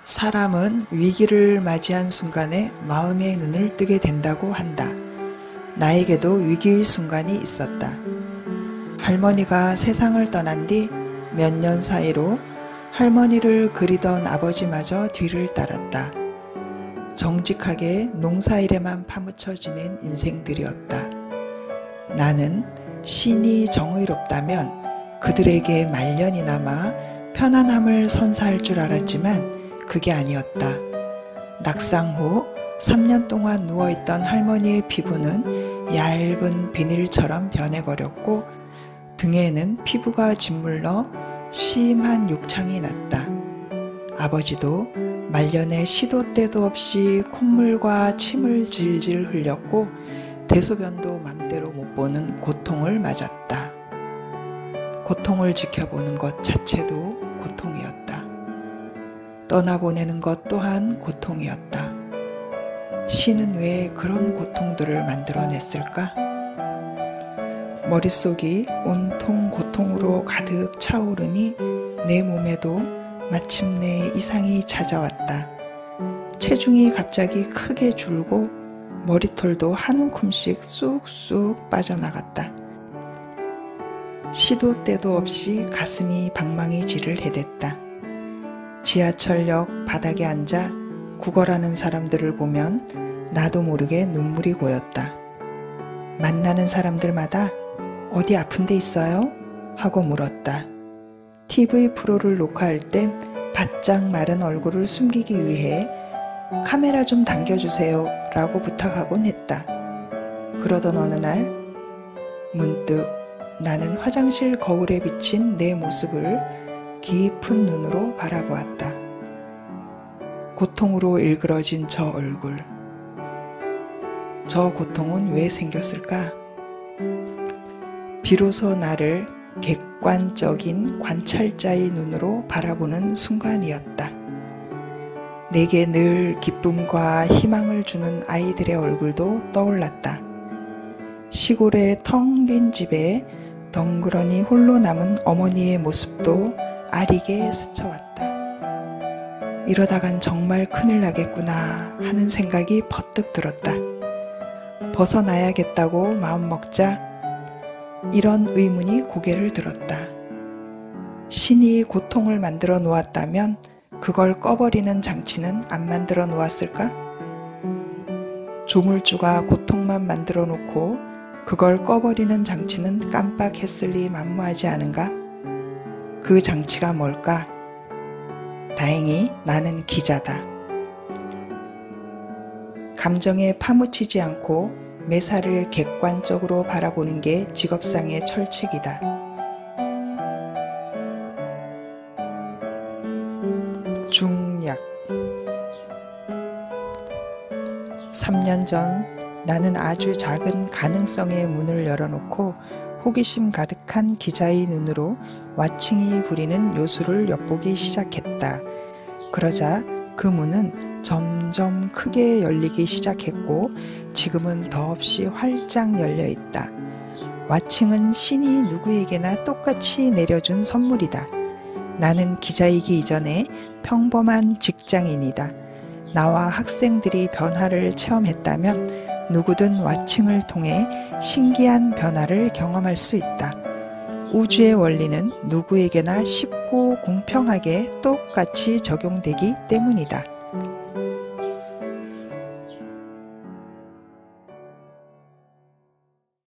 사람은 위기를 맞이한 순간에 마음의 눈을 뜨게 된다고 한다. 나에게도 위기의 순간이 있었다. 할머니가 세상을 떠난 뒤 몇 년 사이로 할머니를 그리던 아버지마저 뒤를 따랐다. 정직하게 농사일에만 파묻혀 지낸 인생들이었다. 나는 신이 정의롭다면 그들에게 말년이 남아 편안함을 선사할 줄 알았지만 그게 아니었다. 낙상 후 3년 동안 누워있던 할머니의 피부는 얇은 비닐처럼 변해버렸고 등에는 피부가 짓물러 심한 욕창이 났다. 아버지도 말년에 시도 때도 없이 콧물과 침을 질질 흘렸고 대소변도 맘대로 못 보는 고통을 맞았다. 고통을 지켜보는 것 자체도 고통이었다. 떠나보내는 것 또한 고통이었다. 신은 왜 그런 고통들을 만들어냈을까? 머릿속이 온통 고통으로 가득 차오르니 내 몸에도 마침내 이상이 찾아왔다. 체중이 갑자기 크게 줄고 머리털도 한 움큼씩 쑥쑥 빠져나갔다. 시도 때도 없이 가슴이 방망이질을 해댔다. 지하철역 바닥에 앉아 구걸하는 사람들을 보면 나도 모르게 눈물이 고였다. 만나는 사람들마다 어디 아픈 데 있어요? 하고 물었다. TV 프로를 녹화할 땐 바짝 마른 얼굴을 숨기기 위해 카메라 좀 당겨주세요 라고 부탁하곤 했다. 그러던 어느 날 문득 나는 화장실 거울에 비친 내 모습을 깊은 눈으로 바라보았다. 고통으로 일그러진 저 얼굴. 저 고통은 왜 생겼을까? 비로소 나를 객관적인 관찰자의 눈으로 바라보는 순간이었다. 내게 늘 기쁨과 희망을 주는 아이들의 얼굴도 떠올랐다. 시골의 텅 빈 집에 덩그러니 홀로 남은 어머니의 모습도 아리게 스쳐왔다. 이러다간 정말 큰일 나겠구나 하는 생각이 퍼뜩 들었다. 벗어나야겠다고 마음먹자 이런 의문이 고개를 들었다. 신이 고통을 만들어 놓았다면 그걸 꺼버리는 장치는 안 만들어 놓았을까? 조물주가 고통만 만들어 놓고 그걸 꺼버리는 장치는 깜빡했을리 만무하지 않은가? 그 장치가 뭘까? 다행히 나는 기자다. 감정에 파묻히지 않고 매사를 객관적으로 바라보는 게 직업상의 철칙이다. 중약 3년 전 나는 아주 작은 가능성의 문을 열어놓고 호기심 가득한 기자의 눈으로 와칭이 부리는 요술을 엿보기 시작했다. 그러자 그 문은 점점 크게 열리기 시작했고 지금은 더없이 활짝 열려 있다. 와칭은 신이 누구에게나 똑같이 내려준 선물이다. 나는 기자이기 이전에 평범한 직장인이다. 나와 학생들이 변화를 체험했다면 누구든 와칭을 통해 신기한 변화를 경험할 수 있다. 우주의 원리는 누구에게나 쉽고 공평하게 똑같이 적용되기 때문이다.